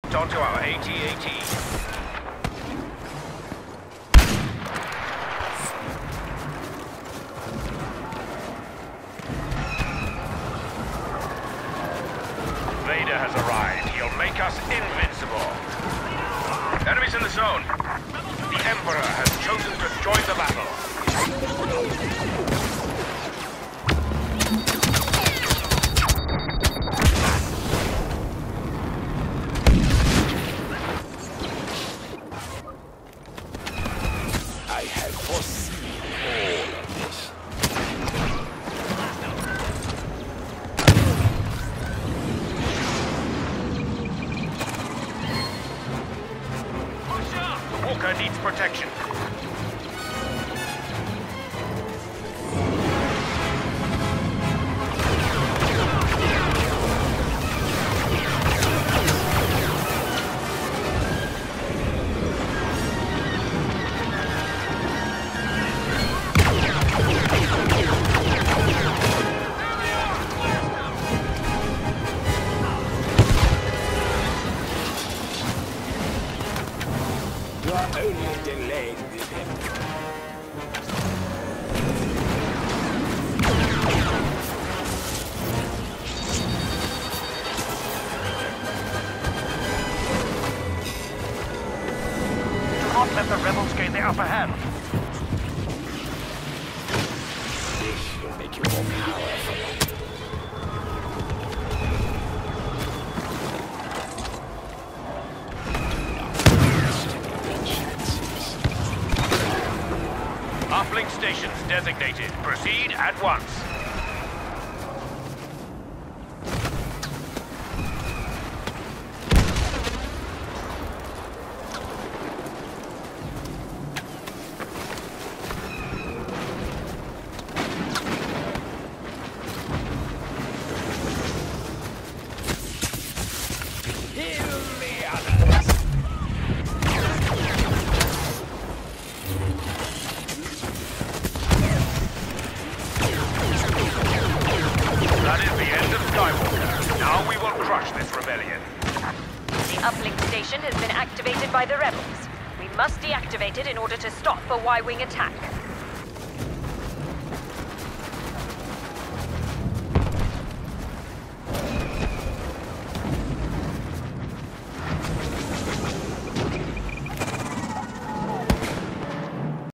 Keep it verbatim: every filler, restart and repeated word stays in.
Locked onto our A T A T. Vader has arrived. He'll make us invincible. Enemies in the zone. The Emperor has chosen to join the battle. I have foreseen all of this. Walker needs protection. You are only delaying the event. Do not let the rebels gain the upper hand. This will make you more powerful. Uplink stations designated. Proceed at once. Heal the others. That is the end of Skywalker. Now we will crush this rebellion. The uplink station has been activated by the rebels. We must deactivate it in order to stop a Y-wing attack.